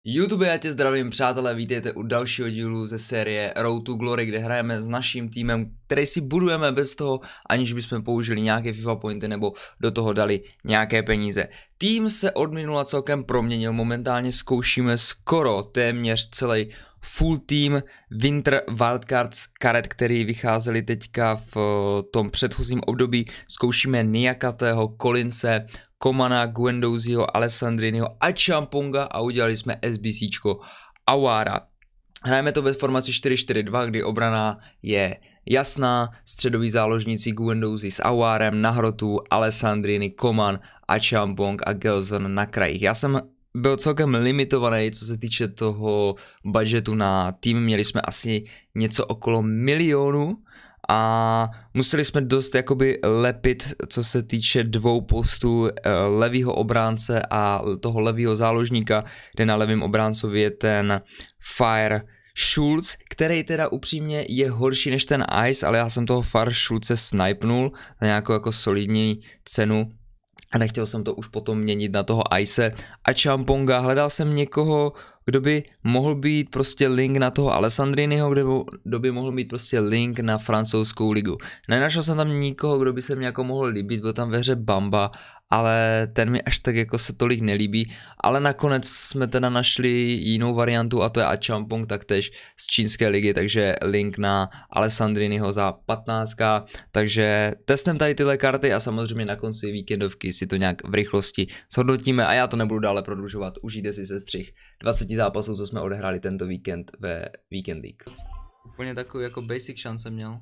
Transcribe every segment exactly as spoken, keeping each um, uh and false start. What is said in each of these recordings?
YouTube, já tě zdravím, přátelé, vítejte u dalšího dílu ze série Road to Glory, kde hrajeme s naším týmem, který si budujeme bez toho, aniž bychom použili nějaké FIFA pointy nebo do toho dali nějaké peníze. Tým se od minula celkem proměnil, momentálně zkoušíme skoro téměř celý full team Winter Wildcards karet, který vycházeli teďka v tom předchozím období. Zkoušíme Niakatého, Collinse, Komana, Guendouziho, Alessandriniho a Champonga a udělali jsme SBCčko Aouara. Hrajeme to ve formaci čtyři čtyři dva, kdy obrana je jasná, středoví záložníci Guendouzi s Aouarem, na hrotu Alessandrini, Coman a Champong a Gelson na krajích. Já jsem byl celkem limitovaný, co se týče toho budgetu na tým, měli jsme asi něco okolo milionu a museli jsme dost jakoby lepit, co se týče dvou postů, levýho obránce a toho levýho záložníka, kde na levém obráncovi je ten Fire Schulz, který teda upřímně je horší než ten Ice, ale já jsem toho Fire Schulze snipnul za nějakou jako solidní cenu. A nechtěl jsem to už potom měnit na toho Ice a Champonga. Hledal jsem někoho, kdo by mohl být prostě link na toho Alessandriniho, kdo by mohl být prostě link na francouzskou ligu. Nenašel jsem tam nikoho, kdo by se mě jako mohl líbit, byl tam ve hře Bamba, ale ten mi až tak jako se tolik nelíbí, ale nakonec jsme teda našli jinou variantu a to je Achampong taktéž z čínské ligy, takže link na Alessandriniho za patnáct, takže testem tady tyhle karty a samozřejmě na konci víkendovky si to nějak v rychlosti shodnotíme a já to nebudu dále prodlužovat, užijte si sestřih dvacet zápasů, co jsme odehráli tento víkend ve Weekend League. Úplně takový jako basic šance měl.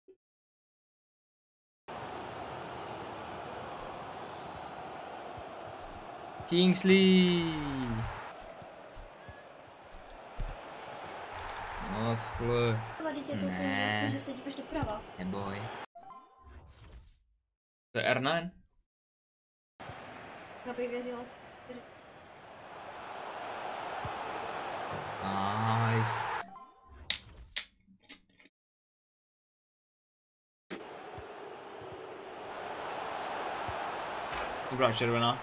Kingsley! No, spole. Ne. Že se díváš doprava. Neboj. To je R devět? Já bych věřila. Nice. Dobrá, červená.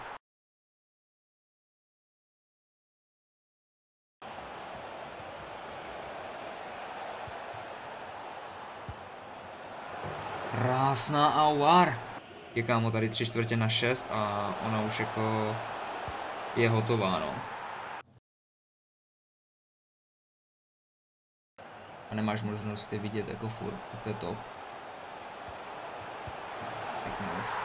Krásná Aouar. Je kámo tady tři čtvrtě na šest a ona už jako je hotová, no. A nemáš možnost je vidět jako furt, to je top. Pěkný les.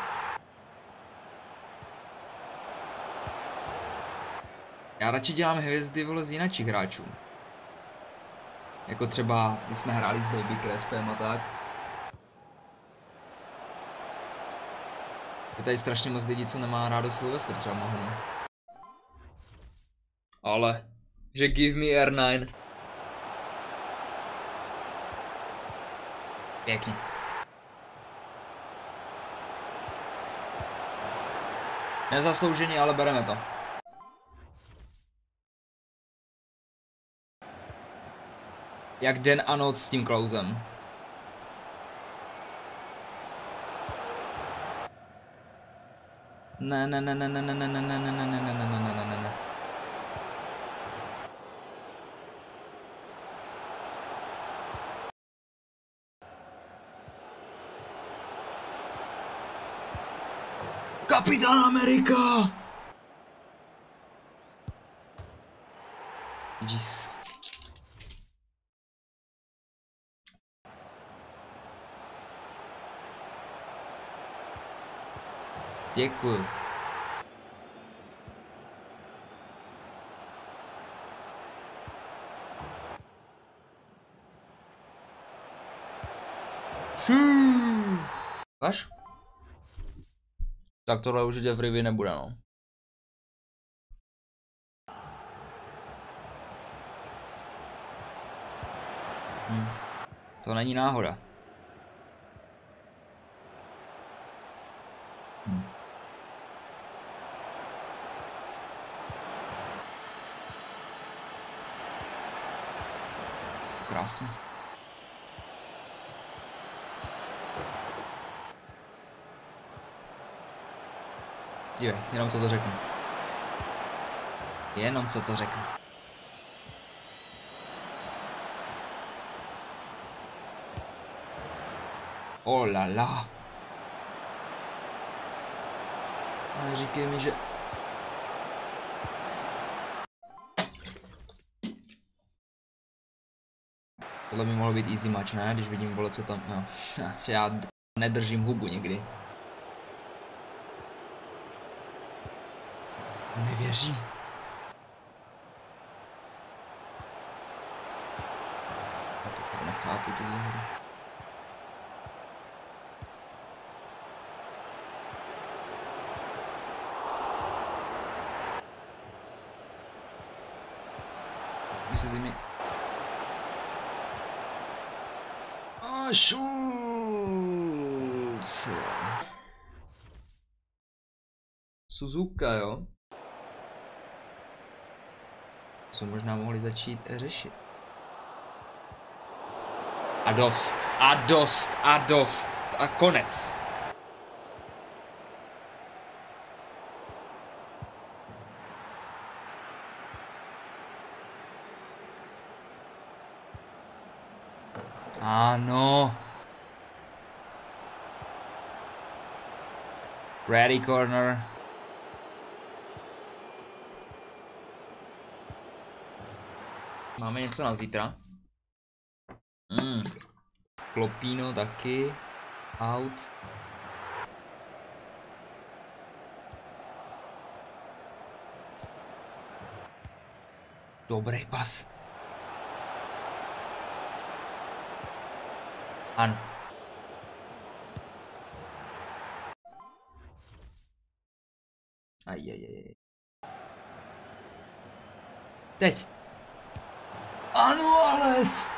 Já radši dělám hvězdy vole z jinačích hráčů. Jako třeba, když jsme hráli s Baby Crespem a tak. Je tady strašně moc lidí, co nemá rádo Sylvester třeba mohnu. Ale, že give me R devět. Pěkně. Nezaslouženě, ale bereme to. Jak den a noc s tím Klausem. Ne, ne, ne, ne, ne, ne, ne, ne, ne, ne, ne, ne, ne, ne, ne, ne, ne. Kapitán Amerika! Jeez. Děkuju. Až? Tak tohle určitě v Rivi nebude, no. Hm. To není náhoda. Hm. Krásný. Dívej, jenom co to řeknu. Jenom co to řeknu. Oh la la. Ale říkej mi, že... Tohle by mohlo být easy match, ne? Když vidím, vole, co tam... No. Že já nedržím hubu někdy. Nevěřím. Já to fakt nechápu, tuhle hru. Vysvětli mi... A Schulz. Suzuka, jo? Co možná mohli začít řešit. A dost, a dost, a dost, a konec. Ano. Ready corner. Máme něco na zítra. Mm. Klopino taky. Out. Dobrý pas. An. Ajajaj. Teď. Ano, Ales.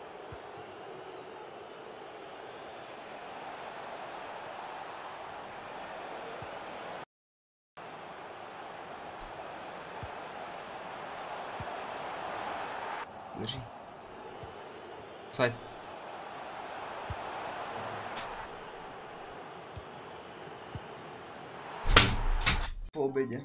Drží. Side. Po obědě.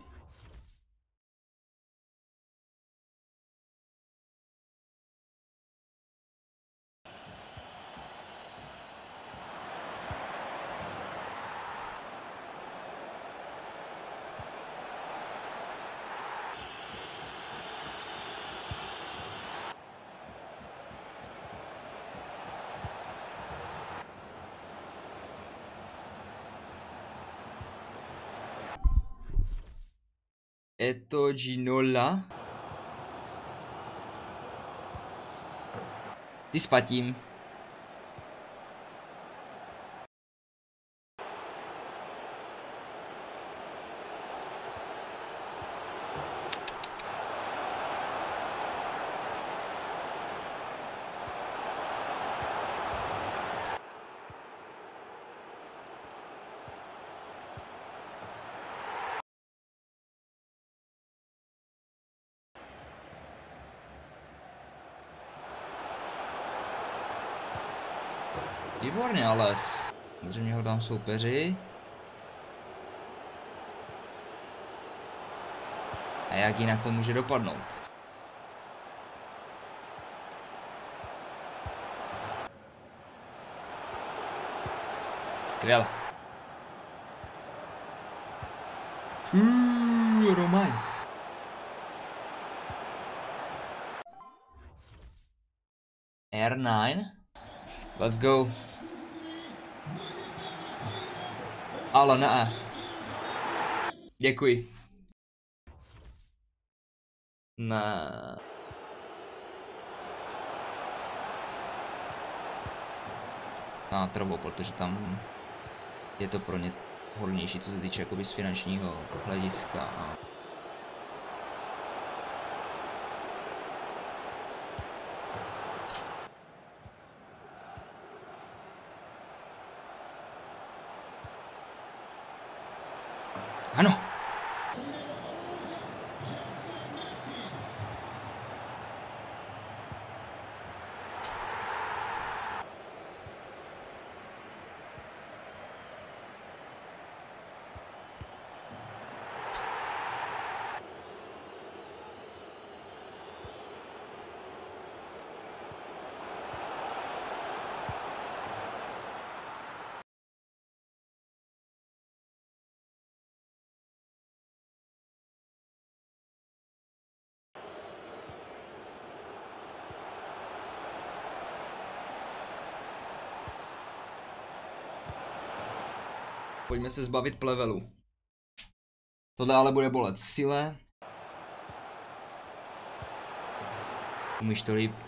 Je to Ginola. Ty spatím. Výborně, Ales. Zřejmě ho dám soupeři. A jak jinak to může dopadnout? Skvěle. Šuuu, Romaj. R nine. Let's go. Ale ne. Děkuji. Ne. Na trvo, protože tam je to pro ně hodnější, co se týče jakoby z finančního hlediska. Ano. Pojďme se zbavit plevelu. Tohle ale bude bolet v sile. Umíš to líp.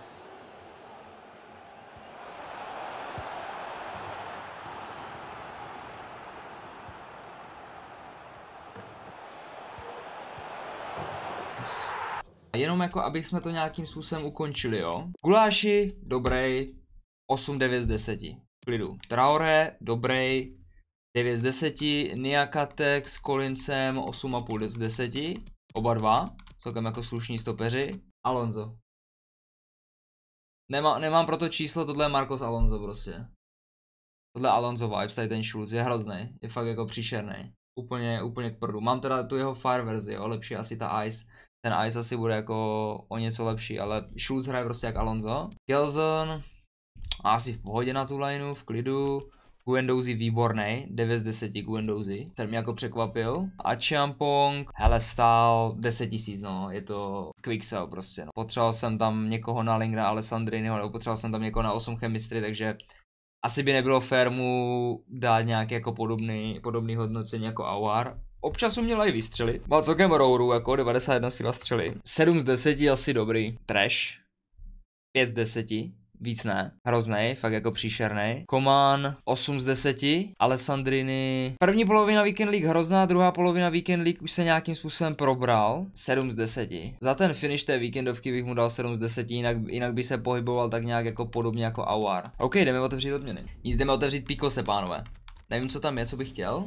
Jenom jako, abych jsme to nějakým způsobem ukončili, jo. Guláši, dobrý, osm devět z deseti. Klidu. Traore, dobrý, devět z deseti. Niakatek s Collinsem, osm a půl z deseti. Oba dva, celkem jako slušní stopeři. Alonso. Nemá, nemám pro to číslo, tohle je Marcos Alonso prostě. Tohle je Alonso vibes, tady ten Schulz je hrozný, je fakt jako příšerný. Úplně, úplně k prdu. Mám teda tu jeho Fire verzi, jo, lepší asi ta Ice. Ten Ice asi bude jako o něco lepší, ale Schulz hraje prostě jak Alonso. Kelson, asi v pohodě na tu lineu, v klidu. Guendouzi výborný, devět z deseti Guendouzi, ten mě jako překvapil. A Champong, hele stál deset tisíc, no, je to quick sell prostě, no. Potřeboval jsem tam někoho na link na Alessandriniho, nebo potřeboval jsem tam někoho na osm chemistry, takže asi by nebylo fér mu dát nějaký jako podobný, podobný hodnocení jako Aouar. Občas uměl i vystřelit. Má celkem rouru, jako devadesát jedna síla střely. sedm z deseti asi dobrý. Trash. pět z deseti. Víc ne. Hroznej, fakt jako příšernej. Coman osm z deseti. Alessandrini. První polovina Weekend League hrozná, druhá polovina Weekend League už se nějakým způsobem probral. sedm z deseti. Za ten finish té weekendovky bych mu dal sedm z deseti, jinak, jinak by se pohyboval tak nějak jako podobně jako Aouar. OK, jdeme otevřít odměny. Nic, jdeme otevřít Picose, pánové. Nevím, co tam je, co bych chtěl.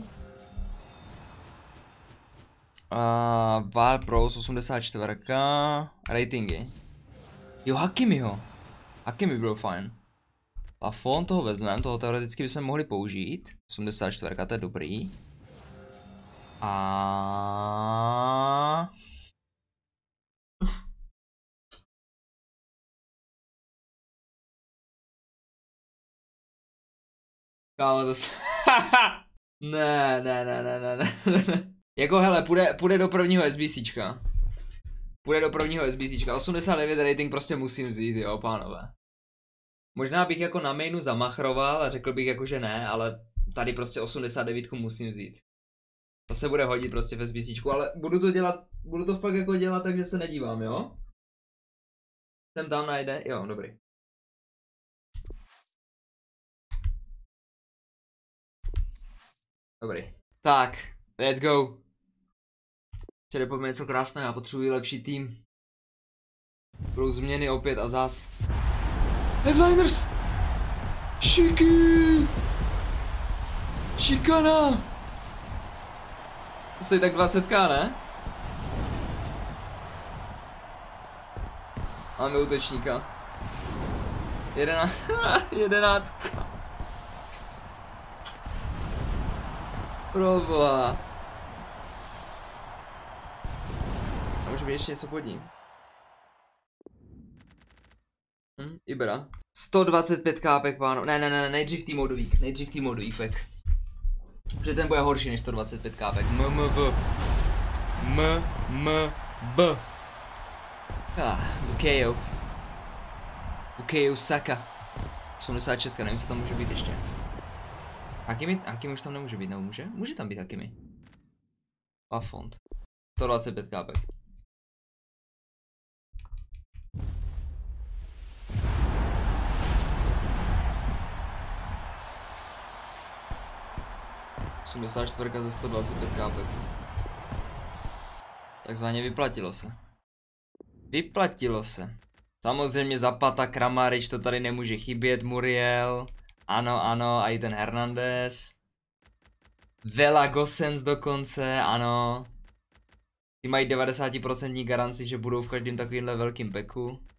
Uh, Val Pros osmdesát čtyři. Ratingy. Jo, Hakimiho. Hakimi byl fajn. Lafon, toho vezmeme, toho teoreticky bychom mohli použít. osmdesát čtyři, to je dobrý. A kámo, to ne, ne, ne, ne, ne, ne. Jako hele, půjde, půjde do prvního SBCčka. Půjde do prvního SBCčka. osmdesát devět rating prostě musím vzít, jo, pánové. Možná bych jako na mainu zamachroval a řekl bych jako, že ne, ale tady prostě osmdesát devět musím vzít. To se bude hodit prostě v SBCčku, ale budu to dělat, budu to fakt jako dělat, takže se nedívám, jo? Sem tam najde, jo, dobrý. Dobrý. Tak, let's go. Chtěli po mě něco krásného, já potřebuji lepší tým. Budou změny opět a zas. Headliners! Šiky! Šikana! To stojí tak dvacet ká, ne? Máme útočníka. Jedenáct. Jedenáct. Proboha. A může být ještě něco pod ním. Hm, Ibra. sto dvacet pět kápek, páno. Ne, ne, ne, nejdřív tým modu week. Nejdřív tým modu week. Protože ten bude horší než sto dvacet pět kápek. M, M, V. M, M, B. Ah, Bukayo. Bukayo Saka. osmdesát šest, nevím, co tam může být ještě. Hakimi, Hakimi už tam nemůže být, nebo může? Může tam být Hakimi. Lafont. sto dvacet pět kápek. osmdesát čtyři ze sto dvacet pět kápek. Takzvaně vyplatilo se. Vyplatilo se. Samozřejmě Zapata, Kramarič, to tady nemůže chybět, Muriel. Ano, ano, a i ten Hernandez. Vela Gosens dokonce, ano. Ty mají devadesát procent garanci, že budou v každém takovýmhle velkým peku.